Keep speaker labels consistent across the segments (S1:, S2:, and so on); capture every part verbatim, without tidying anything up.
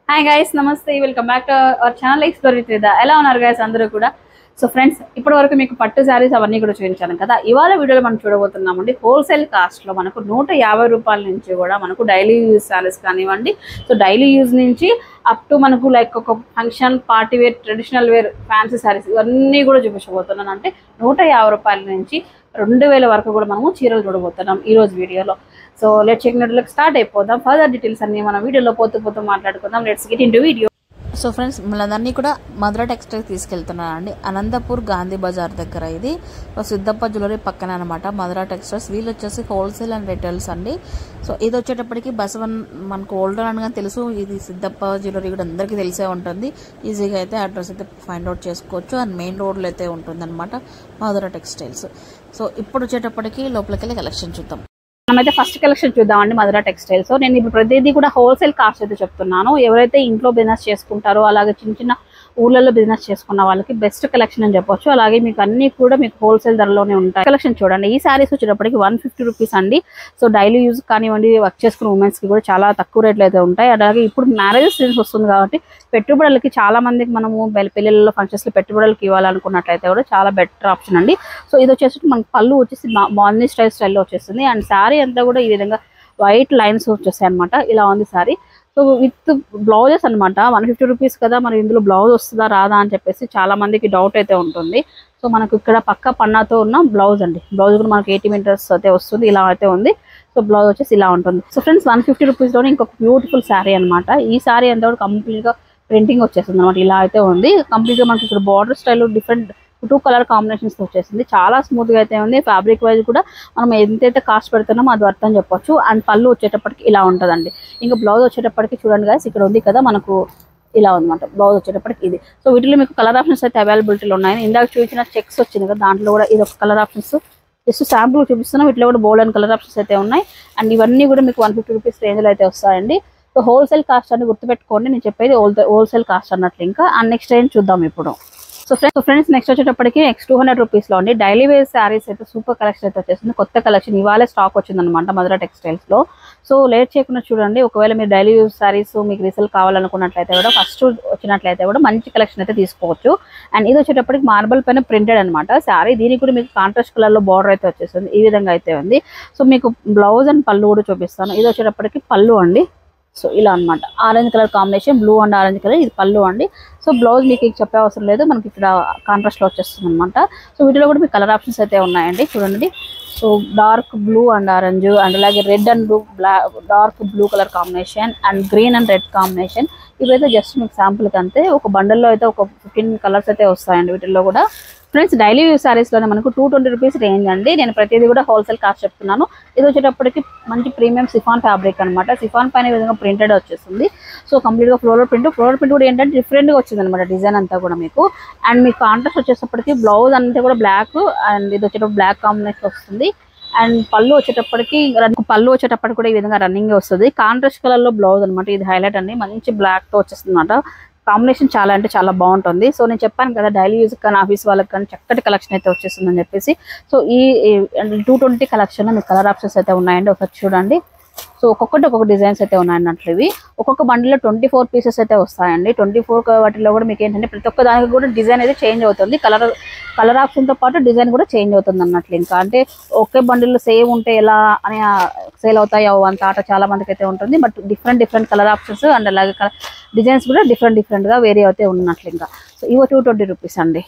S1: Hi guys, నమస్తే, welcome back to our channel explore with Rida. ఎలా ఉన్నారు గైస్ అందరూ కూడా? సో ఫ్రెండ్స్, ఇప్పటి వరకు మీకు పట్టు శారీస్ అవన్నీ కూడా చూపించాను కదా. ఇవాళ వీడియోలో మనం చూడబోతున్నామండి హోల్సేల్ కాస్ట్లో మనకు నూట యాభై రూపాయల నుంచి కూడా మనకు డైలీ యూజ్ శారీస్ కానివ్వండి, సో డైలీ యూజ్ నుంచి అప్ టు మనకు లైక్ ఒక function, party wear, traditional wear, fancy saris ఇవన్నీ కూడా చూపించబోతున్నాను. అంటే నూట యాభై రూపాయల నుంచి రెండు వేల వరకు కూడా మనము చీరలు చూడబోతున్నాం ఈరోజు వీడియోలో. సో లెట్స్ చెక్ నెట్లోకి స్టార్ట్ అయిపోదాం. ఫర్దర్ డీటెయిల్స్ అన్ని మనం వీడియోలో పోతూ పోతూ మాట్లాడుకుందాం. Let's get into video.
S2: So friends, మనందరినీ కూడా మధుర టెక్స్టైల్ తీసుకెళ్తున్నానండి. అనంతపూర్ గాంధీ బజార్ దగ్గర ఇది సిద్ధప్ప జ్యువెలరీ పక్కన అనమాట మధుర టెక్స్టైల్స్. వీళ్ళు వచ్చేసి హోల్సేల్ అండ్ రిటైల్స్ అండి. సో ఇది వచ్చేటప్పటికి బసవన్ మనకు ఓల్డర్ అనగా తెలుసు, ఇది సిద్ధప్ప జ్యువెలరీ కూడా అందరికీ తెలిసే ఉంటుంది. ఈజీగా అయితే అడ్రస్ అయితే ఫైండ్ అవుట్ చేసుకోవచ్చు. అండ్ మెయిన్ రోడ్లో అయితే ఉంటుంది అనమాట మధుర టెక్స్టైల్స్. సో ఇప్పుడు వచ్చేటప్పటికి లోపలికి వెళ్ళి కలెక్షన్ చూద్దాం.
S1: మనమైతే ఫస్ట్ కలెక్షన్ చూద్దామండి మధుర టెక్స్టైల్స్. నేను ఇప్పుడు ప్రతిదీ కూడా హోల్సేల్ కాస్ట్ అయితే చెప్తున్నాను. ఎవరైతే ఇంట్లో బిజినెస్ చేసుకుంటారో, అలాగే చిన్న చిన్న ఊళ్ళల్లో బిజినెస్ చేసుకున్న వాళ్ళకి బెస్ట్ కలెక్షన్ అని చెప్పొచ్చు. అలాగే మీకు అన్ని కూడా మీకు హోల్సేల్ ధరలోనే ఉంటాయి. కలెక్షన్ చూడండి. ఈ శారీస్ వచ్చేటప్పటికి వన్ ఫిఫ్టీ రూపీస్ అండి. సో డైలీ యూజ్ కానివ్వండి, వర్క్ చేసుకున్న ఉమెన్స్కి కూడా చాలా తక్కువ రేట్లు అయితే ఉంటాయి. అలాగే ఇప్పుడు మ్యారేజ్ సీజన్స్ వస్తుంది కాబట్టి పెట్టుబడులకి చాలా మందికి మనము పెళ్ళిళ్ళలో ఫంక్షన్స్లో పెట్టుబడులకి ఇవ్వాలనుకున్నట్లయితే కూడా చాలా బెటర్ ఆప్షన్ అండి. సో ఇది వచ్చేసి మనకు పళ్ళు వచ్చేసి బాందీ స్టైల్ స్టైల్లో వచ్చేస్తుంది. అండ్ శారీ అంతా కూడా ఈ విధంగా వైట్ లైన్స్ వచ్చేసాయి అనమాట. ఇలా ఉంది శారీ. సో విత్ బ్లౌజెస్ అనమాట. వన్ ఫిఫ్టీ రూపీస్ కదా, మరి ఇందులో బ్లౌజ్ వస్తుందా రాదా అని చెప్పేసి చాలా మందికి డౌట్ అయితే ఉంటుంది. సో మనకు ఇక్కడ పక్క పన్నాతో ఉన్న బ్లౌజ్ అండి. బ్లౌజ్ కూడా మనకి ఎయిటీ మీటర్స్ అయితే వస్తుంది. ఇలా అయితే ఉంది. సో బ్లౌజ్ వచ్చేసి ఇలా ఉంటుంది. సో ఫ్రెండ్స్, వన్ ఫిఫ్టీ రూపీస్లోనే ఇంకొక బ్యూటిఫుల్ శారీ అనమాట. ఈ శారీ అంతా కూడా కంప్లీట్గా ప్రింటింగ్ వచ్చేస్తుంది అనమాట. ఇలా అయితే ఉంది. కంప్లీట్గా మనకి ఇక్కడ border style different two colour combinations వచ్చేసింది. చాలా స్మూత్గా అయితే ఉంది. ఫ్యాబ్రిక్ వైజ్ కూడా మనం ఎంతైతే కాస్ట్ పెడుతున్నామో అది వర్త్ అని చెప్పొచ్చు. అండ్ పళ్ళు వచ్చేటప్పటికి ఇలా ఉంటుందండి. ఇంకా బ్లౌజ్ వచ్చేటప్పటికి చూడండి గైస్, ఇక్కడ ఉంది కదా మనకు ఇలా ఉందన్నమాట. బ్లౌజ్ వచ్చేటప్పటికి ఇది. సో వీటిలో మీకు కలర్ ఆప్షన్స్ అయితే అవైలబిలిటీలో ఉన్నాయి. ఇందాక చూపించిన చెక్స్ వచ్చింది కదా, దాంట్లో కూడా ఇది ఒక కలర్ ఆప్షన్స్ జస్ట్ శాంపుల్ చూపిస్తున్నాం. వీటిలో కూడా బోల్డ్ అండ్ కలర్ ఆప్షన్స్ అయితే ఉన్నాయి. అండ్ ఇవన్నీ కూడా మీకు వన్ ఫిఫ్టీ రూపీస్ రేంజ్లో అయితే వస్తాయండి. సో హోల్సేల్ కాస్ట్ అని గుర్తుపెట్టుకోండి. నేను చెప్పేది హోల్సేల్ కాస్ట్ అన్నట్లు. ఇంకా అండ్ నెక్స్ట్ రేంజ్ చూద్దాం ఇప్పుడు. సో ఫ్రెండ్స్ ఫ్రెండ్స్ నెక్స్ట్ వచ్చేటప్పటికి నెక్స్ట్ టూ హండ్రెడ్ రూపీస్లో అండి డైలీ వేర్ శారీస్ అయితే సూపర్ కలెక్షన్ అయితే వచ్చేసింది. కొత్త కలెక్షన్ ఇవాళే స్టాక్ వచ్చిందనమాట మధుర టెక్స్టైల్స్లో. సో లేట్ చేయకుండా చూడండి. ఒకవేళ మీరు డైలీ యూజ్ శారీస్ మీకు రీసేల్ కావాలనుకున్నట్లయితే కూడా ఫస్ట్ వచ్చినట్లయితే కూడా మంచి కలెక్షన్ అయితే తీసుకోవచ్చు. అండ్ ఇది వచ్చేటప్పటికి మార్బల్ పైన ప్రింటెడ్ అనమాట శారీ. దీనికి కూడా మీకు కాంట్రాస్ట్ కలర్లో బార్డర్ అయితే వచ్చేస్తుంది. ఈ విధంగా అయితే ఉంది. సో మీకు బ్లౌజ్ అండ్ పళ్ళు కూడా చూపిస్తాను. ఇది వచ్చేటప్పటికి పళ్ళు అండి. సో ఇలా అనమాట. Orange colour combination, blue and orange colour, ఇది పళ్ళు అండి. సో బ్లౌజ్ మీకు చెప్పే అవసరం లేదు, మనకి ఇక్కడ కాంట్రాస్ట్లో వచ్చేస్తుంది అనమాట. సో వీటిలో కూడా మీకు కలర్ ఆప్షన్స్ అయితే ఉన్నాయండి. చూడండి. So dark blue and orange, and అలాగే red and blue, black dark blue colour combination, and green and red combination. ఇవైతే జస్ట్ మీకు శాంపుల్కి అంతే. ఒక బండల్లో అయితే ఒక ఫిఫ్టీన్ కలర్స్ అయితే వస్తాయండి వీటిల్లో కూడా. ఫ్రెండ్స్, డైలీ యూజ్ శారీస్లోనే మనకు టూ ట్వంటీ రూపీస్ రేంజ్ అండి. నేను ప్రతిదీ కూడా హోల్సేల్ కాస్ట్ చెప్తున్నాను. ఇది వచ్చేటప్పటికి మంచి ప్రీమియం సిఫాన్ ఫ్యాబ్రిక్ అనమాట. సిఫాన్ పైన విధంగా ప్రింటెడ్ వచ్చేస్తుంది. సో కంప్లీట్గా ఫ్లోరల్ ప్రింట్. ఫ్లోరల్ ప్రింట్ కూడా ఏంటంటే డిఫరెంట్గా వచ్చింది అనమాట డిజైన్ అంతా కూడా మీకు. అండ్ మీకు కాంట్రాస్ట్ వచ్చేటప్పటికి బ్లౌజ్ అంతా కూడా బ్లాక్, అండ్ ఇది వచ్చేటప్పుడు బ్లాక్ కాంబినేషన్ వస్తుంది. అండ్ పళ్ళు వచ్చేటప్పటికి పళ్ళు వచ్చేటప్పటికి కూడా ఈ విధంగా రన్నింగ్ వస్తుంది. కాంట్రాస్ట్ కలర్లో బ్లౌజ్ అనమాట. ఇది హైలైట్ అండి. మంచి బ్లాక్తో వచ్చేస్తుంది అనమాట. కాంబినేషన్ చాలా అంటే చాలా బాగుంటుంది. సో నేను చెప్పాను కదా, డైలీ యూజ్ కానీ ఆఫీస్ వాళ్ళకి కానీ చక్కటి కలెక్షన్ అయితే వచ్చేస్తుందని చెప్పేసి. సో ఈ టూ ట్వంటీ కలెక్షన్లో మీకు కలర్ ఆప్షన్స్ అయితే ఉన్నాయండి. ఒకసారి చూడండి. సో ఒక్కొక్కటి ఒక్కొక్క డిజైన్స్ అయితే ఉన్నాయన్నట్లు. ఇవి ఒక్కొక్క బండిలో ట్వంటీ ఫోర్ పీసెస్ అయితే వస్తాయండి. ట్వంటీ ఫోర్ వాటిలో కూడా మీకు ఏంటంటే ప్రతి ఒక్క దానికి కూడా డిజైన్ అయితే చేంజ్ అవుతుంది. కలర్ కలర్ ఆప్షన్తో పాటు డిజైన్ కూడా చేంజ్ అవుతుంది అన్నట్లు. ఇంకా అంటే ఒకే బండిల్లో సేమ్ ఉంటే ఎలా అని సేల్ అవుతాయో అంత ఆట చాలా మందికి అయితే ఉంటుంది. But different different colour options and అలాగే డిజైన్స్ కూడా డిఫరెంట్ డిఫరెంట్గా వేరే అయితే ఉన్నట్లు. ఇంకా సో ఇవో టూ ట్వంటీ రూపీస్ అండి.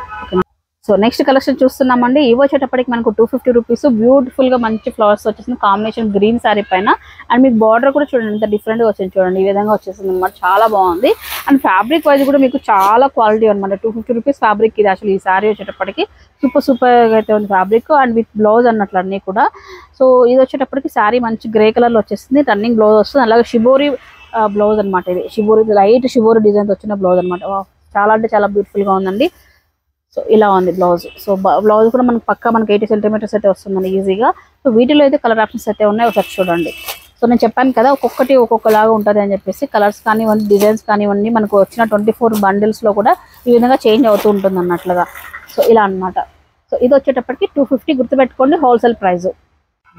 S1: సో నెక్స్ట్ కలెక్షన్ చూస్తున్నామండి. ఇవి వచ్చేటప్పటికి మనకు టూ ఫిఫ్టీ రూపీస్ బ్యూటిఫుల్గా మంచి ఫ్లవర్స్ వచ్చేసింది కాంబినేషన్ గ్రీన్ శారీ పైన. అండ్ మీకు బార్డర్ కూడా చూడండి ఎంత డిఫరెంట్గా వచ్చింది. చూడండి ఈ విధంగా వచ్చేసింది అనమాట. చాలా బాగుంది. అండ్ ఫ్యాబ్రిక్ వైజ్ కూడా మీకు చాలా క్వాలిటీ అనమాట. టూ ఫిఫ్టీ రూపీస్ ఫ్యాబ్రిక్ ఇది. అసలు ఈ శారీ వచ్చేటప్పటికి సూపర్ సూపర్గా అయితే ఉంది ఫ్యాబ్రిక్. అండ్ విత్ బ్లౌజ్ అన్నట్లు అన్నీ కూడా. సో ఇది వచ్చేటప్పటికి శారీ మంచి గ్రే కలర్లో వచ్చేసింది. రన్నింగ్ బ్లౌజ్ వస్తుంది. అలాగే షిబోరి బ్లౌజ్ అనమాట. ఇది షిబోరి లైట్ షిబోరి డిజైన్ వచ్చిన బ్లౌజ్ అనమాట. చాలా అంటే చాలా బ్యూటిఫుల్గా ఉందండి. సో ఇలా ఉంది బ్లౌజ్. సో బ్లౌజ్ కూడా మనకు పక్కా మనకి ఎయిటీ సెంటీమీటర్స్ అయితే వస్తుందండి ఈజీగా. సో వీటిలో అయితే కలర్ ఆప్షన్స్ అయితే ఉన్నాయి. ఒకసారి చూడండి. సో నేను చెప్పాను కదా, ఒక్కొక్కటి ఒక్కొక్కలాగా ఉంటుంది అని చెప్పేసి. కలర్స్ కానివ్వండి, డిజైన్స్ కానివ్వండి, మనకు వచ్చిన ట్వంటీ ఫోర్ బండిల్స్లో కూడా ఈ విధంగా చేంజ్ అవుతూ ఉంటుంది అన్నట్లుగా. సో ఇలా అనమాట. సో ఇది వచ్చేటప్పటికి టూ ఫిఫ్టీ గుర్తుపెట్టుకోండి హోల్సేల్ ప్రైస్.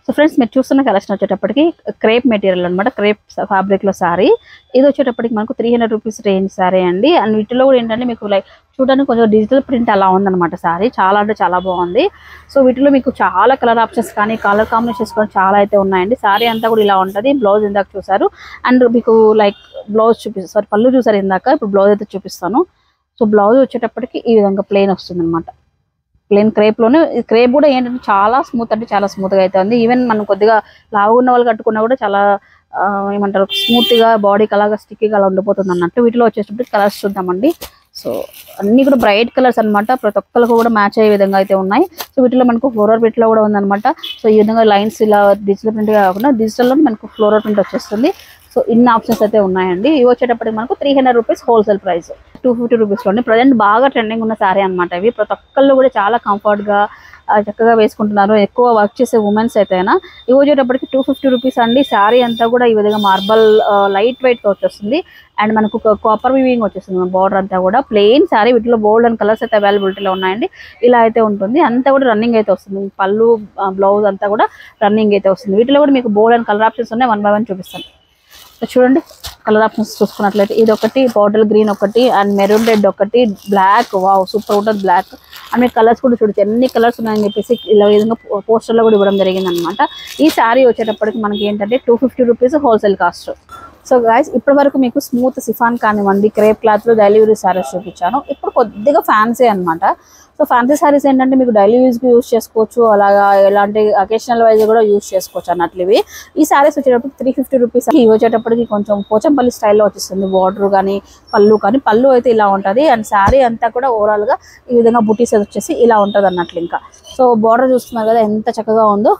S1: సో ఫ్రెండ్స్ మీరు చూస్తున్న కలెక్షన్ వచ్చేటప్పటికి క్రేప్ మెటీరియల్ అనమాట, క్రేప్ ఫ్యాబ్రిక్లో సారీ. ఇది వచ్చేటప్పటికి మనకు three hundred rupees range sari అండి. అండ్ వీటిలో కూడా ఏంటంటే మీకు లైక్ చూడడానికి కొంచెం డిజిటల్ ప్రింట్ అలా ఉందన్నమాట సారీ, చాలా అంటే చాలా బాగుంది. సో వీటిలో మీకు చాలా కలర్ ఆప్షన్స్ కానీ కలర్ కాంబినేషన్స్ కూడా చాలా అయితే ఉన్నాయండి. సారీ అంతా కూడా ఇలా ఉంటుంది. బ్లౌజ్ ఇందాక చూసారు, అండ్ మీకు లైక్ బ్లౌజ్ చూపిస్తారు, సారీ పళ్ళు చూసారు ఇందాక, ఇప్పుడు బ్లౌజ్ అయితే చూపిస్తాను. సో బ్లౌజ్ వచ్చేటప్పటికి ఈ విధంగా ప్లెయిన్ వస్తుంది అనమాట. ప్లెయిన్ క్రేప్లోనే, క్రేప్ కూడా ఏంటంటే చాలా స్మూత్ అంటే చాలా స్మూత్గా అయితే ఉంది. ఈవెన్ మనం కొద్దిగా లావుగా ఉన్న వాళ్ళు కట్టుకున్నా కూడా చాలా ఏమంటారు స్మూత్గా బాడీకి అలాగా స్టిక్కీగా అలా ఉండిపోతుంది అన్నట్టు. వీటిలో వచ్చేటప్పటికి కలర్స్ చూద్దామండి. సో అన్నీ కూడా బ్రైట్ కలర్స్ అనమాట, ప్రతి ఒక్కరికి కూడా మ్యాచ్ అయ్యే విధంగా అయితే ఉన్నాయి. సో వీటిలో మనకు ఫ్లోరల్ ప్రింట్లో కూడా ఉందన్నమాట. సో ఈ విధంగా లైన్స్ ఇలా డిజిటల్ ప్రింట్ కాకుండా డిజిటల్లో మనకు ఫ్లోరల్ ప్రింట్ వచ్చేస్తుంది. సో ఇన్ని ఆప్షన్స్ అయితే ఉన్నాయండి. ఇవి వచ్చేటప్పటికి మనకు three hundred rupees wholesale price, two fifty రూపీస్లోనే ప్రజెంట్ బాగా ట్రెండింగ్ ఉన్న శారీ అనమాట. ఇవి ప్రతి ఒక్కళ్ళు కూడా చాలా కంఫర్ట్గా చక్కగా వేసుకుంటున్నారు, ఎక్కువ వర్క్ చేసే ఉమెన్స్ అయితేనా. ఇవి వచ్చేటప్పటికి టూ ఫిఫ్టీ రూపీస్ అండి. శారీ అంతా కూడా ఈ విధంగా మార్బల్ లైట్ వెయిట్తో వచ్చేస్తుంది. అండ్ మనకు కాపర్ వీవింగ్ వచ్చేస్తుంది బార్డర్ అంతా కూడా. ప్లెయిన్ శారీ, వీటిలో బోల్డ్ అండ్ కలర్స్ అయితే అవైలబిలిటీలో ఉన్నాయండి. ఇలా అయితే ఉంటుంది, అంతా కూడా రన్నింగ్ అయితే వస్తుంది. పళ్ళు బ్లౌజ్ అంతా కూడా రన్నింగ్ అయితే వస్తుంది. వీటిలో కూడా మీకు బోల్డ్ అండ్ కలర్ ఆప్షన్స్ ఉన్నాయి, వన్ బై వన్ చూపిస్తాను. చూడండి కలర్ ఆప్షన్స్ చూసుకున్నట్లయితే ఇది ఒకటి, బాటిల్ గ్రీన్ ఒకటి, అండ్ మెరూన్ రెడ్ ఒకటి, బ్లాక్, వావ్ సూపర్ ఉంటుంది బ్లాక్. అండ్ మీకు కలర్స్ కూడా చూడొచ్చు ఎన్ని కలర్స్ ఉన్నాయని చెప్పేసి ఇలా విధంగా పోస్టర్లో కూడా ఇవ్వడం జరిగింది అనమాట. ఈ శారీ వచ్చేటప్పటికి మనకి ఏంటంటే two fifty rupees wholesale cost. So guys ఇప్పటి వరకు మీకు స్మూత్ సిఫాన్ కానివ్వండి, క్రేప్ క్లాత్లో డైలీ యూజ్ శారీస్ చూపించాను. ఇప్పుడు కొద్దిగా ఫ్యాన్సీ అనమాట. సో ఫ్యాన్సీ శారీస్ ఏంటంటే మీకు డైలీ యూజ్కి యూజ్ చేసుకోవచ్చు, అలాగా ఎలాంటి అకేషనల్ వైజ్ కూడా యూజ్ చేసుకోవచ్చు అన్నట్లు. ఇవి ఈ శారీస్ వచ్చేటప్పటికి త్రీ ఫిఫ్టీ రూపీస్. ఇవి వచ్చేటప్పటికి కొంచెం పోచంపల్లి స్టైల్లో వచ్చేస్తుంది. బార్డర్ కానీ పళ్ళు కానీ, పళ్ళు అయితే ఇలా ఉంటుంది. అండ్ శారీ అంతా కూడా ఓవరాల్గా ఈ విధంగా బుటీస్ వచ్చేసి ఇలా ఉంటుంది అన్నట్లు. ఇంకా సో బార్డర్ చూస్తున్నారు కదా ఎంత చక్కగా ఉందో.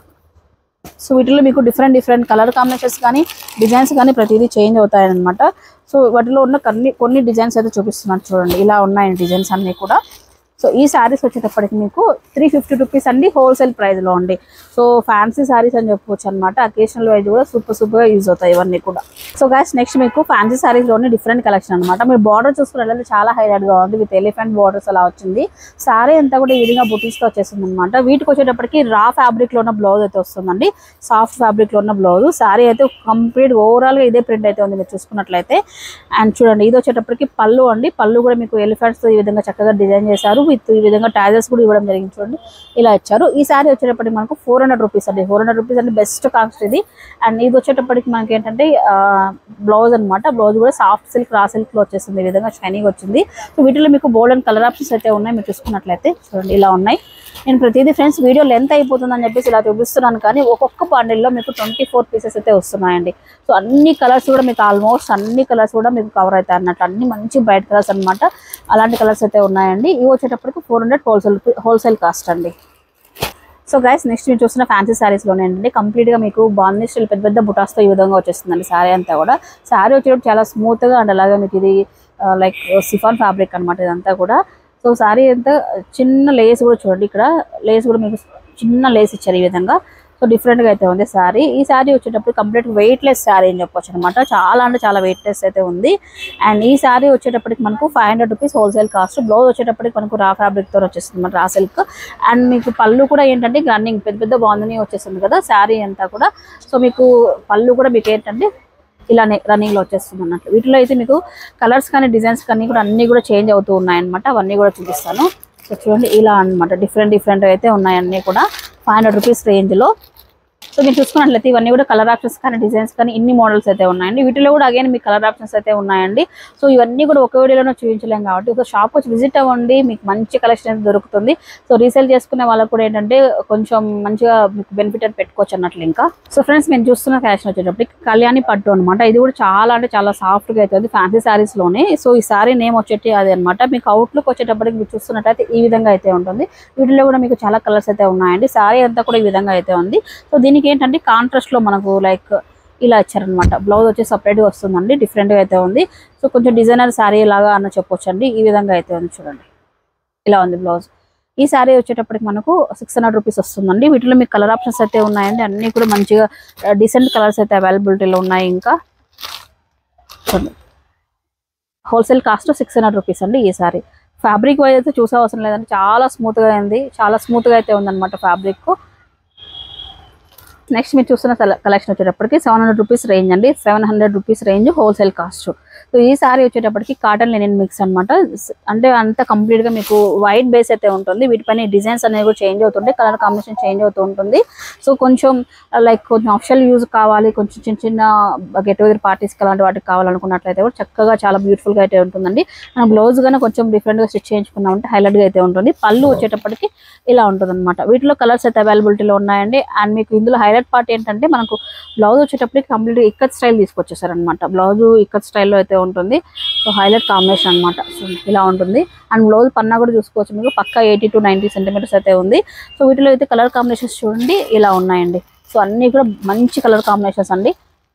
S1: సో వీటిలో మీకు డిఫరెంట్ డిఫరెంట్ కలర్ కాంబినేషన్స్ కానీ డిజైన్స్ కానీ ప్రతిదీ చేంజ్ అవుతాయన్నమాట. సో వాటిలో ఉన్న కొన్ని కొన్ని డిజైన్స్ అయితే చూపిస్తున్నాను చూడండి, ఇలా ఉన్నాయి డిజైన్స్ అన్నీ కూడా. సో ఈ శారీస్ వచ్చేటప్పటికి మీకు త్రీ ఫిఫ్టీ రూపీస్ అండి హోల్సేల్ ప్రైస్లో అండి. సో ఫ్యాన్సీ శారీస్ అని చెప్పవచ్చు అనమాట. అకేషనల్ వైజ్ కూడా సూపర్ సూపర్గా యూజ్ అవుతాయి ఇవన్నీ కూడా. సో గైస్ నెక్స్ట్ మీకు ఫ్యాన్సీ శారీస్లోనే డిఫరెంట్ కలెక్షన్ అనమాట. మీరు బార్డర్ చూసుకున్నట్లయితే చాలా హైలైట్గా ఉంది, విత్ ఎలిఫెంట్ బార్డర్స్ అలా వచ్చింది. శారీ అంతా కూడా ఈ విధంగా బుటీస్తో వచ్చేస్తుంది అనమాట. వీటికి వచ్చేటప్పటికి రా ఫ్యాబ్రిక్లో ఉన్న బ్లౌజ్ అయితే వస్తుందండి, సాఫ్ట్ ఫ్యాబ్రిక్లో ఉన్న బ్లౌజ్. శారీ అయితే కంప్లీట్ ఓవరాల్గా ఇదే ప్రింట్ అయితే ఉంది మీరు చూసుకున్నట్లయితే. అండ్ చూడండి ఇది వచ్చేటప్పటికి పళ్ళు అండి. పళ్ళు కూడా మీకు ఎలిఫెంట్స్తో ఈ విధంగా చక్కగా డిజైన్ చేశారు, విత్ ఈ విధంగా టాజెస్ కూడా ఇవ్వడం జరిగింది చూడండి, ఇలా ఇచ్చారు. ఈ శారీ వచ్చేటప్పటికి మనకు ఫోర్ హండ్రెడ్ రూపీస్ అండి. ఫోర్ హండ్రెడ్ రూపీస్ అంటే బెస్ట్ కాస్ట్ ఇది. అండ్ ఇది వచ్చేటప్పటికి మనకి ఏంటంటే బ్లౌజ్ అనమాట. బ్లౌజ్ కూడా సాఫ్ట్ సిల్క్, రా సిల్క్ లో వచ్చేస్తుంది, ఈ విధంగా షైనింగ్ వచ్చింది. సో వీటిలో మీకు బోల్డ్ అండ్ కలర్ ఆప్షన్స్ అయితే ఉన్నాయి, మీరు చూసుకున్నట్లయితే చూడండి ఇలా ఉన్నాయి. నేను ప్రతిదీ ఫ్రెండ్స్ వీడియో లెంత్ అయిపోతుందని చెప్పేసి ఇలా చూపిస్తున్నాను, కానీ ఒక్కొక్క బండిల్లో మీకు ట్వంటీ ఫోర్ పీసెస్ అయితే వస్తున్నాయండి. సో అన్ని కలర్స్ కూడా మీకు ఆల్మోస్ట్ అన్ని కలర్స్ కూడా మీకు కవర్ అవుతాయి అన్నట్టు. అన్ని మంచి బ్రైట్ కలర్స్ అనమాట, అలాంటి కలర్స్ అయితే ఉన్నాయండి. ఇవి వచ్చేటప్పటికి four hundred wholesale wholesale cost అండి. సో గైస్ నెక్స్ట్ మీరు చూస్తున్న ఫ్యాన్సీ శారీస్లోనే ఏంటంటే కంప్లీట్గా మీకు బాందీ స్టైల్ పెద్ద పెద్ద బుటాస్తో ఈ విధంగా వచ్చేస్తుందండి శారీ అంతా కూడా. శారీ వచ్చేటప్పుడు చాలా స్మూత్గా అండ్ అలాగే మీకు ఇది లైక్ సిఫాన్ ఫ్యాబ్రిక్ అనమాట ఇదంతా కూడా. సో శారీ అంతా చిన్న లేస్ కూడా చూడండి, ఇక్కడ లేస్ కూడా మీకు చిన్న లేస్ ఇచ్చారు ఈ విధంగా. సో డిఫరెంట్గా అయితే ఉంది శారీ. ఈ శారీ వచ్చేటప్పుడు కంప్లీట్ వెయిట్లెస్ శారీ అని చెప్పొచ్చు అనమాట, చాలా అంటే చాలా వెయిట్లెస్ అయితే ఉంది. అండ్ ఈ శారీ వచ్చేటప్పటికి మనకు five hundred rupees wholesale cost. Blouse వచ్చేటప్పటికి మనకు రా ఫ్యాబ్రిక్తో వచ్చేస్తుంది అనమాట, రా సిల్క్. అండ్ మీకు పళ్ళు కూడా ఏంటంటే రన్నింగ్ పెద్ద పెద్ద బాందని వచ్చేస్తుంది కదా శారీ అంతా కూడా. సో మీకు పళ్ళు కూడా మీకు ఏంటంటే ఇలానే రన్నింగ్లో వచ్చేస్తుంది అన్నట్లు. వీటిలో అయితే మీకు కలర్స్ కానీ డిజైన్స్ కానీ కూడా అన్నీ కూడా చేంజ్ అవుతూ ఉన్నాయన్నమాట, అవన్నీ కూడా చూపిస్తాను. సో చూడండి ఇలా అనమాట, డిఫరెంట్ డిఫరెంట్ అయితే ఉన్నాయి అన్నీ కూడా ఫైవ్ హండ్రెడ్ రూపీస్ రేంజ్లో. సో మీరు చూసుకున్నట్లయితే ఇవన్నీ కూడా కలర్ ఆప్షన్స్ కానీ డిజైన్స్ కానీ ఇన్ని మోడల్స్ అయితే ఉన్నాయండి. వీటిలో కూడా అగైన్ మీకు కలర్ ఆప్షన్స్ అయితే ఉన్నాయండి. సో ఇవన్నీ కూడా ఒక వీడియోలో చూపించలేం కాబట్టి ఒక షాప్ వచ్చి విజిట్ అవ్వండి, మీకు మంచి కలెక్షన్ అయితే దొరుకుతుంది. సో రీసేల్ చేసుకునే వాళ్ళకు కూడా ఏంటంటే కొంచెం మంచిగా మీకు బెనిఫిట్ అని పెట్టుకోవచ్చు అన్నట్లు. ఇంకా సో ఫ్రెండ్స్ మేము చూస్తున్న కలెక్షన్ వచ్చేటప్పటికి కళ్యాణి పట్టు అనమాట. ఇది కూడా చాలా అంటే చాలా సాఫ్ట్గా అవుతుంది ఫ్యాన్సీ శారీస్లోనే. సో ఈ శారీ నేమ్ వచ్చేటి అది అనమాట. మీకు అవుట్లుక్ వచ్చేటప్పటికి మీరు చూస్తున్నట్టయితే ఈ విధంగా అయితే ఉంటుంది. వీటిలో కూడా మీకు చాలా కలర్స్ అయితే ఉన్నాయండి. శారీ అంతా కూడా ఈ విధంగా అయితే ఉంది. సో దీనికి ఏంటంటే కాంట్రాస్ట్ లో మనకు లైక్ ఇలా ఇచ్చారనమాట. బ్లౌజ్ వచ్చి సపరేట్గా వస్తుందండి, డిఫరెంట్గా అయితే ఉంది. సో కొంచెం డిజైనర్ శారీ లాగా అన్న చెప్పొచ్చు అండి. ఈ విధంగా అయితే ఉంది చూడండి, ఇలా ఉంది బ్లౌజ్. ఈ శారీ వచ్చేటప్పటికి మనకు సిక్స్ హండ్రెడ్ రూపీస్ వస్తుందండి. వీటిలో మీకు కలర్ ఆప్షన్స్ అయితే ఉన్నాయండి, అన్నీ కూడా మంచిగా డీసెంట్ కలర్స్ అయితే అవైలబిలిటీలో ఉన్నాయి. ఇంకా చూడండి wholesale cost six hundred rupees అండి. ఈ శారీ ఫ్యాబ్రిక్ వైజ్ అయితే చూసే అవసరం లేదండి, చాలా స్మూత్గా అయింది, చాలా స్మూత్గా అయితే ఉందన్నమాట ఫ్యాబ్రిక్. నెక్స్ట్ మీరు చూస్తున్న కలెక్షన్ వచ్చేటప్పటికి సెవెన్ హండ్రెడ్ రూపీస్ రేంజ్ అండి. Seven hundred rupees range wholesale cost. So ఈ సారీ వచ్చేటప్పటికి కాటన్ లెనిన్ మిక్స్ అనమాట. అంటే అంత కంప్లీట్ గా మీకు వైట్ బేస్ అయితే ఉంటుంది. వీటిపైన డిజైన్స్ అనేవి కూడా చేంజ్ అవుతుంటాయి, కలర్ కాంబినేషన్ చేంజ్ అవుతూ ఉంటుంది. సో కొంచెం లైక్ కొంచెం ఆఫిషియల్ యూజ్ కావాలి, కొంచెం చిన్న చిన్న గెట్ టుగెదర్ పార్టీస్ అలాంటి వాటికి కావాలనుకున్నట్లయితే కూడా చక్కగా చాలా బ్యూటిఫుల్ గా అయితే ఉంటుందండి. మనం బ్లౌజ్ గానే కొంచెం డిఫరెంట్ గా స్టిచ్ చేయించుకున్నామంటే హైలైట్ గా అయితే ఉంటుంది. పళ్ళు వచ్చేటప్పటికి ఇలా ఉంటుంది అనమాట. వీటిలో కలర్స్ అయితే అవైలబిలిటీలో ఉన్నాయండి. అండ్ మీకు ఇందులో హైలైట్ పార్ట్ ఏంటంటే మనకు బ్లౌజ్ వచ్చేటప్పటికి కంప్లీట్ ఇక్కత్ స్టైల్ తీసుకొచ్చేసారనమాట. బ్లౌజ్ ఇక్కత్ స్టైల్లో అయితే ఉంటుంది. సో హైలైట్ కాంబినేషన్ అనమాట. సో ఇలా ఉంటుంది. అండ్ బ్లౌజ్ పన్నా కూడా చూసుకోవచ్చు మీకు పక్కా ఎయిటీ టు నైన్టీ సెంటీమీటర్స్ అయితే ఉంది. సో వీటిలో అయితే కలర్ కాంబినేషన్స్ చూడండి ఇలా ఉన్నాయండి. సో అన్ని కూడా మంచి కలర్ కాంబినేషన్స్ అండి.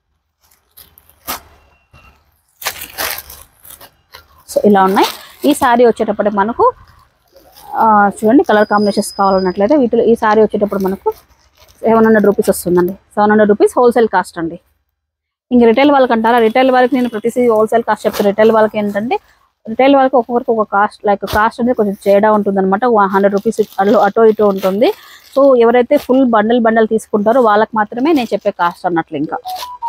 S1: సో ఇలా ఉన్నాయి. ఈ శారీ వచ్చేటప్పటికి మనకు చూడండి కలర్ కాంబినేషన్స్ కావాలన్నట్లయితే వీటిలో ఈ శారీ వచ్చేటప్పుడు మనకు సెవెన్ హండ్రెడ్ రూపీస్ వస్తుందండి. Seven hundred rupees wholesale cost అండి. ఇంక రిటైల్ వాళ్ళకి అంటారా, రిటైల్ వాళ్ళకి నేను ప్రతిసీ హోల్సేల్ కాస్ట్ చెప్తాను. రిటైల్ వాళ్ళకి ఏంటంటే రిటైల్ వాళ్ళకి ఒక్కొక్కరికి ఒక కాస్ట్ లైక్ కాస్ట్ అనేది కొంచెం తేడా ఉంటుంది అనమాట. వన్ హండ్రెడ్ రూపీస్ అటు అటో ఇటో ఉంటుంది. సో ఎవరైతే ఫుల్ బండల్ బండల్ తీసుకుంటారో వాళ్ళకి మాత్రమే నేను చెప్పే కాస్ట్ అన్నట్లు. ఇంకా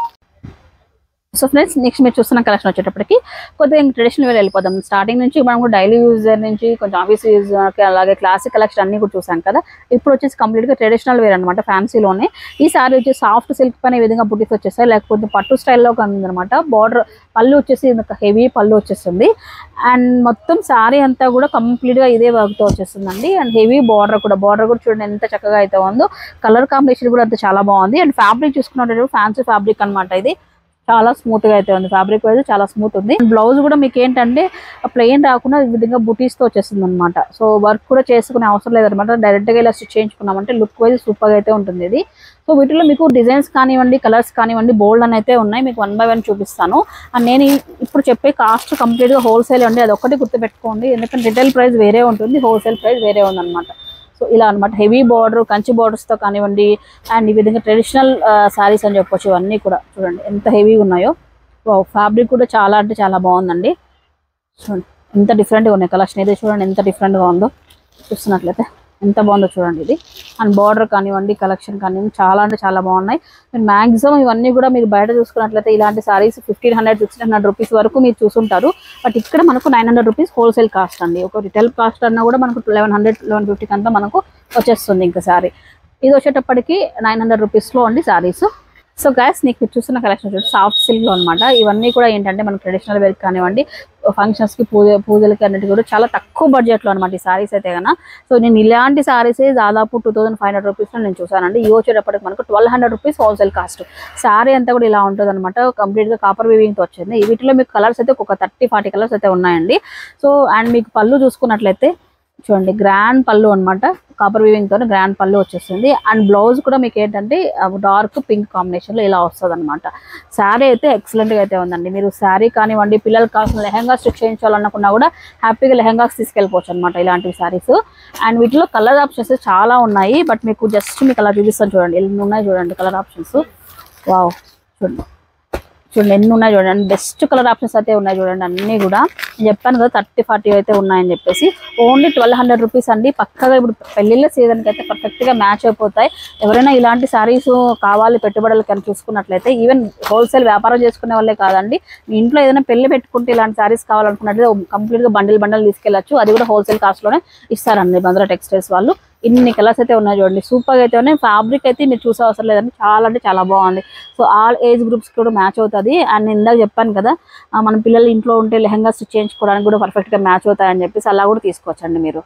S1: సో ఫ్రెండ్స్ నెక్స్ట్ మీరు చూస్తున్న కలెక్షన్ వచ్చేటప్పటికి కొద్దిగా ట్రెడిషనల్ వేర్ వెళ్ళిపోదాం. స్టార్టింగ్ నుంచి మనం కూడా డైలీ యూజర్ నుంచి కొంచెం ఆఫీస్ యూజ్ అలాగే క్లాసిక్ కలెక్షన్ అన్ని కూడా చూసాం కదా. ఇప్పుడు వచ్చేసి కంప్లీట్గా ట్రెడిషనల్ వేర్ అనమాట. ఫ్యాన్సీలోనే ఈ సారీ వచ్చేసి సాఫ్ట్ సిల్క్ పైన ఈ విధంగా బుటీస్ వచ్చేస్తాయి, లేకపోతే పట్టు స్టైల్లో ఉందనమాట. బార్డర్ పళ్ళు వచ్చేసి హెవీ పళ్ళు వచ్చేస్తుంది. అండ్ మొత్తం సారీ అంతా కూడా కంప్లీట్గా ఇదే వర్క్తో వచ్చేస్తుందండి. అండ్ హెవీ బార్డర్ కూడా బార్డర్ కూడా చూడండి ఎంత చక్కగా అయితే ఉందో. కలర్ కాంబినేషన్ కూడా అంత చాలా బాగుంది. అండ్ ఫ్యాబ్రిక్ చూసుకున్నట్టు ఫ్యాన్సీ ఫ్యాబ్రిక్ అనమాట. ఇది చాలా స్మూత్ గా అయితే ఉంది. ఫ్యాబ్రిక్ వైజ్ చాలా స్మూత్ ఉంది. బ్లౌజ్ కూడా మీకు ఏంటంటే ప్లెయిన్ రాకుండా ఈ విధంగా బుటీస్ తో వచ్చేస్తుంది అనమాట. సో వర్క్ కూడా చేసుకునే అవసరం లేదనమాట. డైరెక్ట్ గా ఇలా స్టిచ్ చేయించుకున్నామంటే లుక్ వైజ్ సూపర్ గా అయితే ఉంటుంది ఇది. సో వీటిలో మీకు డిజైన్స్ కానివ్వండి, కలర్స్ కానివ్వండి బోల్డ్ అని అయితే ఉన్నాయి. మీకు వన్ బై వన్ చూపిస్తాను. అండ్ నేను ఇప్పుడు చెప్పే కాస్ట్ కంప్లీట్ గా హోల్సేల్ అండి. అది ఒక్కటి గుర్తుపెట్టుకోండి, ఎందుకంటే రిటైల్ ప్రైస్ వేరే ఉంటుంది, హోల్సేల్ ప్రైస్ వేరే ఉందన్నమాట. సో ఇలా అనమాట. హెవీ బార్డర్ కంచి బార్డర్స్తో కానివ్వండి, అండ్ ఈ విధంగా ట్రెడిషనల్ శారీస్ అని చెప్పొచ్చు. ఇవన్నీ కూడా చూడండి ఎంత హెవీగా ఉన్నాయో. ఫ్యాబ్రిక్ కూడా చాలా అంటే చాలా బాగుందండి. చూడండి ఎంత డిఫరెంట్గా ఉన్నాయి కలెక్షన్. ఇది చూడండి ఎంత డిఫరెంట్గా ఉందో. చూస్తున్నట్లయితే ఎంత బాగుందో చూడండి ఇది. అండ్ బార్డర్ కానివ్వండి, కలెక్షన్ కానివ్వండి చాలా అంటే చాలా బాగున్నాయి. మీరు మ్యాక్సిమం ఇవన్నీ కూడా మీరు బయట చూసుకున్నట్లయితే ఇలాంటి saris fifteen hundred sixteen hundred rupees వరకు మీరు చూసుంటారు. బట్ ఇక్కడ మనకు nine hundred rupees wholesale cost అండి. ఒక రిటైల్ కాస్ట్ అన్నా కూడా మనకు లెవెన్ హండ్రెడ్ లెవెన్ ఫిఫ్టీకి అంతా మనకు వచ్చేస్తుంది ఇంకా సారీ. ఇది వచ్చేటప్పటికి నైన్ హండ్రెడ్ రూపీస్లో అండి సారీస్. సో గైస్ నీకు చూస్తున్న కలెక్షన్ చూడండి సాఫ్ట్ సిల్క్లో అనమాట. ఇవన్నీ కూడా ఏంటంటే మనకు ట్రెడిషనల్ వేర్ కానివ్వండి, ఫంక్షన్స్కి పూజ పూజలకి అన్నిటి కూడా చాలా తక్కువ బడ్జెట్లో అనమాట ఈ సారీస్ అయితే కన్నా. సో నేను ఇలాంటి సారీస్ దాదాపు టూ థౌసండ్ ఫైవ్ హండ్రెడ్ రూపీస్లో నేను చూసానండి. ఈ వచ్చేటప్పటికి మనకు twelve hundred rupees wholesale cost. Sari అంతా కూడా ఇలా ఉంటుంది అనమాట. కంప్లీట్గా కాపర్ వీవింగ్తో వచ్చింది. వీటిలో మీకు కలర్స్ అయితే ఒక థర్టీ ఫార్టీ కలర్స్ అయితే ఉన్నాయండి. సో అండ్ మీకు పళ్ళు చూసుకున్నట్లయితే చూడండి గ్రాండ్ పళ్ళు అనమాట. కాపర్ వీవింగ్ తోనే గ్రాండ్ పళ్ళు వచ్చేస్తుంది. అండ్ బ్లౌజ్ కూడా మీకు ఏంటంటే డార్క్ పింక్ కాంబినేషన్ లో ఇలా వస్తుంది అనమాట. శారీ అయితే ఎక్సలెంట్ గా అయితే ఉందండి. మీరు శారీ కానివ్వండి, పిల్లలకు కావాల్సిన లెహంగా స్టిచ్ చేయించాలనుకున్నా కూడా హ్యాపీగా లెహంగాస్ తీసుకెళ్ళిపోవచ్చు అనమాట ఇలాంటివి శారీస్. అండ్ వీటిలో కలర్ ఆప్షన్స్ చాలా ఉన్నాయి. బట్ మీకు జస్ట్ మీకు అలా చూపిస్తాను చూడండి ఎన్ని ఉన్నాయి చూడండి కలర్ ఆప్షన్స్. వావ్ చూడండి చూడండి ఎన్ని ఉన్నాయి చూడండి. బెస్ట్ కలర్ ఆప్షన్స్ అయితే ఉన్నాయి చూడండి. అన్నీ కూడా నేను చెప్పాను కదా థర్టీ ఫార్టీ అయితే ఉన్నాయని చెప్పేసి. ఓన్లీ ట్వెల్వ్ హండ్రెడ్ రూపీస్ అండి. పక్కగా ఇప్పుడు పెళ్ళిళ్ళ సీజన్కి అయితే పర్ఫెక్ట్గా మ్యాచ్ అయిపోతాయి. ఎవరైనా ఇలాంటి శారీస్ కావాలి పెట్టుబడులకి అని చూసుకున్నట్లయితే ఈవెన్ హోల్సేల్ వ్యాపారం చేసుకునే వాళ్ళే కాదండి, మీ ఇంట్లో ఏదైనా పెళ్లి పెట్టుకుంటే ఇలాంటి శారీస్ కావాలనుకున్నట్లయితే కంప్లీట్గా బండిల్ బండల్ తీసుకెళ్ళచ్చు. అది కూడా హోల్సేల్ కాస్ట్లోనే ఇస్తారండి బంద్రా టెక్స్టైల్స్ వాళ్ళు. ఇన్ని కలర్స్ అయితే ఉన్నాయి చూడండి. సూపర్గా అయితే ఉన్నాయి. ఫ్యాబ్రిక్ అయితే మీరు చూసే అవసరం లేదండి, చాలా అంటే చాలా బాగుంది. సో ఆల్ ఏజ్ గ్రూప్స్ కూడా మ్యాచ్ అవుతుంది. అండ్ ఇందాక చెప్పాను కదా మన పిల్లలు ఇంట్లో ఉంటే లెహంగా స్టిచ్ చేయించుకోవడానికి కూడా పర్ఫెక్ట్గా మ్యాచ్ అవుతాయని చెప్పేసి అలా కూడా తీసుకోవచ్చండి మీరు.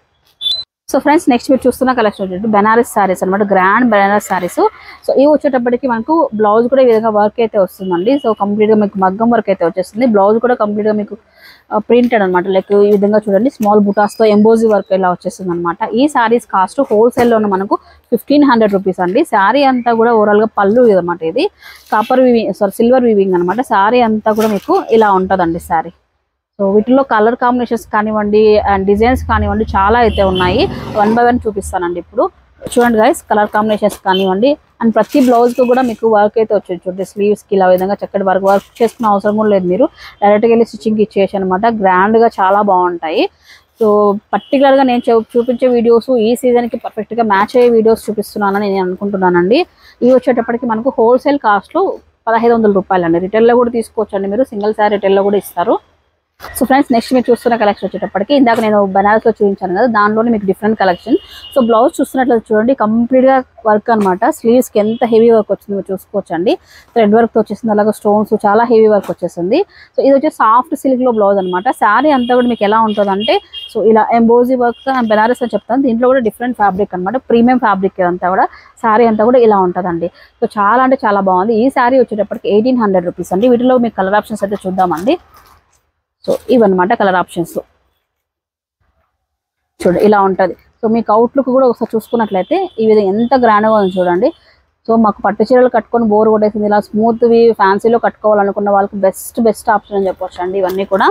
S1: సో ఫ్రెండ్స్ నెక్స్ట్ మీరు చూస్తున్న కలెక్షన్ వచ్చేసి బెనారస్ సారీస్ అనమాట. గ్రాండ్ బెనారస్ సారీస్. సో ఇవి వచ్చేటప్పటికి మనకు బ్లౌజ్ కూడా ఈ విధంగా వర్క్ అయితే వస్తుందండి. సో కంప్లీట్గా మీకు మగ్గం వర్క్ అయితే వచ్చేస్తుంది. బ్లౌజ్ కూడా కంప్లీట్గా మీకు ప్రింటెడ్ అనమాట. లైక్ ఈ విధంగా చూడండి స్మాల్ బుటాస్తో ఎంబోజీ వర్క్ ఇలా వచ్చేస్తుంది అనమాట. ఈ సారీస్ కాస్ట్ హోల్సేల్లోనే మనకు ఫిఫ్టీన్ హండ్రెడ్ రూపీస్ అండి. శారీ అంతా కూడా ఓవరాల్గా పళ్ళు అనమాట. ఇది copper weaving sari silver weaving అనమాట. శారీ అంతా కూడా మీకు ఇలా ఉంటుందండి శారీ. సో వీటిలో కలర్ కాంబినేషన్స్ కానివ్వండి అండ్ డిజైన్స్ కానివ్వండి చాలా అయితే ఉన్నాయి. వన్ బై వన్ చూపిస్తానండి ఇప్పుడు. చూడండి గైస్ కలర్ కాంబినేషన్స్ కానివ్వండి. అండ్ ప్రతి బ్లౌజ్కి కూడా మీకు వర్క్ అయితే వచ్చేది చూడండి. స్లీవ్స్కి ఇలా విధంగా చక్కటి వర్క్ వర్క్ చేసుకునే అవసరం కూడా లేదు. మీరు డైరెక్ట్గా వెళ్ళి స్టిచ్చింగ్కి ఇచ్చేయచ్చు అనమాట. గ్రాండ్గా చాలా బాగుంటాయి. సో పర్టికులర్గా నేను చూపించే వీడియోస్ ఈ సీజన్కి పర్ఫెక్ట్గా మ్యాచ్ అయ్యే వీడియోస్ చూపిస్తున్నానని నేను అనుకుంటున్నానండి. ఇవి వచ్చేటప్పటికి మనకు హోల్సేల్ కాస్ట్లో పదహైదు వందల రూపాయలు అండి. రిటైల్లో కూడా తీసుకోవచ్చు అండి, మీరు సింగిల్ శారీ రిటైల్లో కూడా ఇస్తారు. సో ఫ్రెండ్స్, నెక్స్ట్ మీరు చూస్తున్న కలెక్షన్ వచ్చేటప్పటికి ఇందాక నేను బనారస్లో చూపించాను కదా, దానిలోనే మీకు డిఫరెంట్ కలెక్షన్. సో బ్లౌజ్ చూస్తున్నట్లయితే చూడండి, కంప్లీట్గా వర్క్ అనమాట. స్లీవ్స్కి ఎంత హెవీ వర్క్ వచ్చింది మీరు చూసుకోవచ్చు అండి. థ్రెడ్ వర్క్తో వచ్చేసింది, అలాగే స్టోన్స్ చాలా హెవీ వర్క్ వచ్చేసింది. సో ఇది వచ్చి సాఫ్ట్ సిల్క్లో బ్లౌజ్ అనమాట. శారీ అంతా కూడా మీకు ఎలా ఉంటుందంటే, సో ఇలా ఎంబోజీ వర్క్ బెనారస్ అని చెప్తాను. దీంట్లో కూడా డిఫరెంట్ ఫ్యాబ్రిక్ అనమాట, ప్రీమియం ఫ్యాబ్రిక్ అంతా కూడా. శారీ అంతా కూడా ఇలా ఉంటుందండి. సో చాలా అంటే చాలా బాగుంది. ఈ శారీ వచ్చేటప్పటికి ఎయిటీన్ హండ్రెడ్ రూపీస్ అండి. వీటిలో మీకు కలర్ ఆప్షన్స్ అయితే చూద్దామండి. సో ఇవన్నమాట కలర్ ఆప్షన్స్. చూడండి ఇలా ఉంటుంది. సో మీకు అవుట్లుక్ కూడా ఒకసారి చూసుకున్నట్లయితే ఈ విధంగా ఎంత గ్రాండ్గా ఉంది చూడండి. సో మాకు పట్టు చీరలు కట్టుకొని బోర్ కొట్టేసింది, ఇలా స్మూత్వి ఫ్యాన్సీలో కట్టుకోవాలనుకున్న వాళ్ళకి బెస్ట్ బెస్ట్ ఆప్షన్ అని చెప్పొచ్చు అండి. ఇవన్నీ కూడా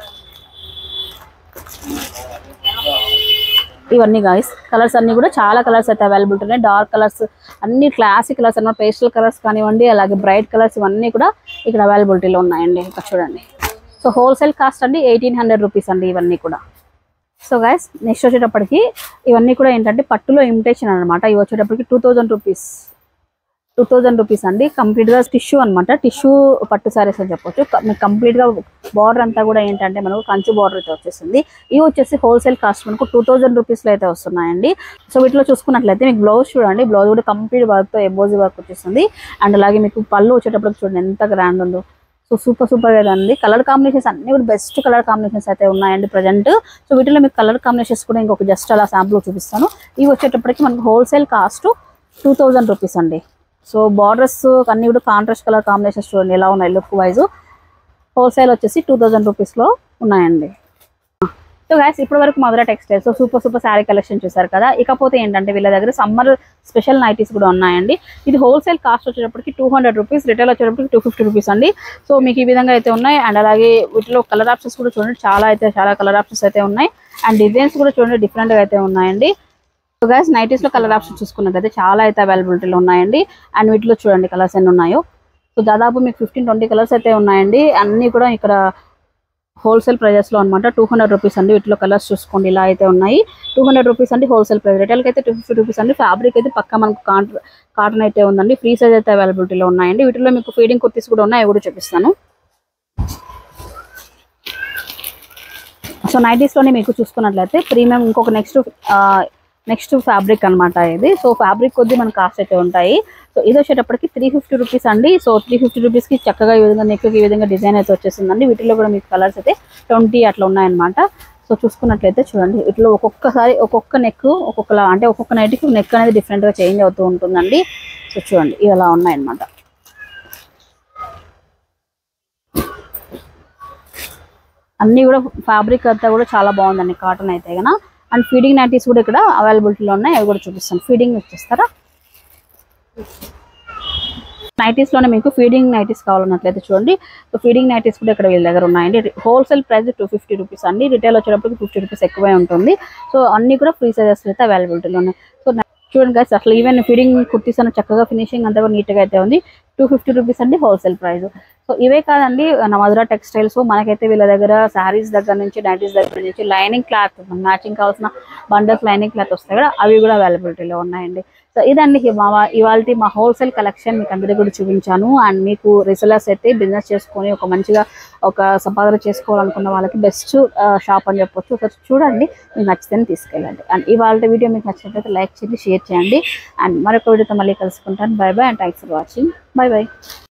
S1: ఇవన్నీ గాయస్ కలర్స్ అన్నీ కూడా చాలా కలర్స్ అయితే అవైలబుల్ ఉన్నాయి. డార్క్ కలర్స్ అన్ని క్లాసిక్ కలర్స్ అన్నమాట, పేస్టల్ కలర్స్ కానివ్వండి, అలాగే బ్రైట్ కలర్స్ ఇవన్నీ కూడా ఇక్కడ అవైలబిలిటీలో ఉన్నాయండి. ఇక్కడ చూడండి. సో హోల్సేల్ కాస్ట్ అండి ఎయిటీన్ హండ్రెడ్ రూపీస్ అండి ఇవన్నీ కూడా. సో గైస్ నెక్స్ట్ వచ్చేటప్పటికి ఇవన్నీ కూడా ఏంటంటే పట్టులో ఇమిటేషన్ అనమాట. ఇవి వచ్చేటప్పటికి two thousand rupees two thousand rupees అండి. కంప్లీట్గా టిష్యూ అనమాట, టిష్యూ పట్టు సారీస్ అని చెప్పొచ్చు. మీకు కంప్లీట్గా బార్డర్ అంతా కూడా ఏంటంటే మనకు కంచు బార్డర్ అయితే వచ్చేసింది. ఇవి వచ్చేసి హోల్సేల్ కాస్ట్ మనకు టూ థౌజండ్ రూపీస్లో అయితే వస్తున్నాయండి. సో వీటిలో చూసుకున్నట్లయితే మీకు బ్లౌజ్ చూడండి, బ్లౌజ్ కూడా కంప్లీట్ వర్క్తో ఎంబోజీ వర్క్ వచ్చేసింది. అండ్ అలాగే మీకు పళ్ళు వచ్చేటప్పటికి చూడండి ఎంత గ్రాండ్ ఉందో. సో సూపర్ సూపర్ కదండి. కలర్ కాంబినేషన్స్ అన్ని కూడా బెస్ట్ కలర్ కాంబినేషన్స్ అయితే ఉన్నాయండి ప్రజెంట్. సో వీటిలో మీకు కలర్ కాంబినేషన్స్ కూడా ఇంకొక జస్ట్ అలా శాంపుల్ చూపిస్తాను. ఇవి వచ్చేటప్పటికి మనకు wholesale cost two thousand rupees అండి. సో బార్డర్స్ అన్ని కూడా కాంట్రాస్ట్ కలర్ కాంబినేషన్స్ చూడండి ఎలా ఉన్నాయి లుక్ వైజ్. హోల్సేల్ వచ్చేసి టూ థౌజండ్ రూపీస్లో ఉన్నాయండి. సో గైస్ ఇప్పటి వరకు Madhura textiles super super sari collection చూసారు కదా. ఇకపోతే ఏంటంటే వీళ్ళ దగ్గర సమ్మర్ స్పెషల్ నైటీస్ కూడా ఉన్నాయండి. ఇది హోల్సేల్ కాస్ట్ వచ్చేటప్పటికి టూ హండ్రెడ్ రూపీస్, రిటైల్ వచ్చేటప్పటికి టూ ఫిఫ్టీ రూపీస్ అండి. సో మీకు ఈ విధంగా అయితే ఉన్నాయి. అండ్ అలాగే వీటిలో కలర్ ఆప్షన్స్ కూడా చూడండి, చాలా అయితే చాలా కలర్ ఆప్షన్స్ అయితే ఉన్నాయి. అండ్ డిజైన్స్ కూడా చూడండి డిఫరెంట్గా అయితే ఉన్నాయండి. సో గైస్ నైటీస్లో కలర్ ఆప్షన్స్ చూసుకున్నట్లయితే చాలా అయితే అవైలబిలిటీలో ఉన్నాయండి. అండ్ వీటిలో చూడండి కలర్స్ ఎన్ని ఉన్నాయో. సో దాదాపు మీకు ఫిఫ్టీన్ ట్వంటీ కలర్స్ అయితే ఉన్నాయండి. అన్నీ కూడా ఇక్కడ హోల్సేల్ ప్రైజెస్లో అనమాట. టూ హండ్రెడ్ రూపీస్ అండి. వీటిలో కలర్స్ చూసుకోండి ఇలా అయితే ఉన్నాయి. టూ హండ్రెడ్ రూపీస్ అండి హోల్సేల్ ప్రైస్. రిటైల్కి అయితే టూ ఫిఫ్టీ రూపీస్ అండి. ఫ్యాబ్రిక్ అయితే పక్కా మనకు కాటన్ కాటన్ అయితే ఉందండి. ఫ్రీ సైజ్ అయితే అవైలబిలిటీలో ఉన్నాయండి. వీటిలో మీకు ఫీడింగ్ కుర్తీస్ కూడా ఉన్నాయి, అవి కూడా చూపిస్తాను. సో నైటీస్లోనే మీకు చూసుకున్నట్లయితే ప్రీమియం ఇంకొక నెక్స్ట్ నెక్స్ట్ ఫ్యాబ్రిక్ అనమాట ఇది. సో ఫ్యాబ్రిక్ కొద్ది మనకు కాస్ట్ అయితే ఉంటాయి. సో ఇది వచ్చేటప్పటికి త్రీ ఫిఫ్టీ రూపీస్ అండి. సో త్రీ ఫిఫ్టీ రూపీస్కి చక్కగా ఈ విధంగా నెక్కి ఈ విధంగా డిజైన్ అయితే వచ్చేసిందండి. వీటిలో కూడా మీకు కలర్స్ అయితే ట్వంటీ అట్లా ఉన్నాయన్నమాట. సో చూసుకున్నట్లయితే చూడండి వీటిలో ఒక్కొక్కసారి ఒక్కొక్క నెక్ ఒక్కొక్కలా అంటే ఒక్కొక్క నైట్కి నెక్ అనేది డిఫరెంట్గా చేంజ్ అవుతూ ఉంటుందండి. సో చూడండి ఇలా ఉన్నాయన్నమాట. అన్నీ కూడా ఫ్యాబ్రిక్ అంతా కూడా చాలా బాగుందండి, కాటన్ అయితే కన్నా. అండ్ ఫీడింగ్ నైటీస్ కూడా ఇక్కడ అవైలబిలిటీలో ఉన్నాయి, అవి కూడా చూపిస్తాను. ఫీడింగ్ వచ్చేస్తారా నైటీస్లోనే మీకు ఫీడింగ్ నైటీస్ కావాలన్నట్లయితే చూడండి. సో ఫీడింగ్ నైటీస్ కూడా ఇక్కడ వీళ్ళ దగ్గర ఉన్నాయండి. Wholesale price two fifty rupees అండి. రిటైల్ వచ్చేటప్పటికి ఫిఫ్టీ రూపీస్ ఎక్కువే ఉంటుంది. సో అన్నీ కూడా ఫ్రీ సైజెస్ అయితే అవైలబిలిటీలో ఉన్నాయి. సో చూడండి గైస్ అసలు ఈవెన్ ఫీడింగ్ కుర్తీస్ అన్న చక్కగా ఫినిషింగ్ అంతా కూడా నీట్గా అయితే ఉంది. టూ ఫిఫ్టీ రూపీస్ అండి హోల్సేల్ ప్రైస్. సో ఇవే కాదండి నా మధుర టెక్స్టైల్స్ మనకైతే వీళ్ళ దగ్గర శారీస్ దగ్గర నుంచి నైటీస్ దగ్గర నుంచి లైనింగ్ క్లాత్ మ్యాచింగ్ కావాల్సిన బండల్స్ లైనింగ్ క్లాత్ వస్తాయి కదా, అవి కూడా అవైలబిలిటీలో ఉన్నాయండి. సో ఇదండి మా ఇవాళ మా హోల్సేల్ కలెక్షన్ మీకు అందరికీ కూడా చూపించాను. అండ్ మీకు రిసెలర్స్ అయితే బిజినెస్ చేసుకొని ఒక మంచిగా ఒక సంపాదన చేసుకోవాలనుకున్న వాళ్ళకి బెస్ట్ షాప్ అని చెప్పొచ్చు. సో చూడండి, మీకు నచ్చితేనే తీసుకెళ్ళండి. అండ్ ఇవాళ వీడియో మీకు నచ్చినట్లయితే లైక్ చేయండి, షేర్ చేయండి. అండ్ మరొక వీడియోతో మళ్ళీ కలుసుకుంటాను. Bye bye and thanks for watching. Bye by.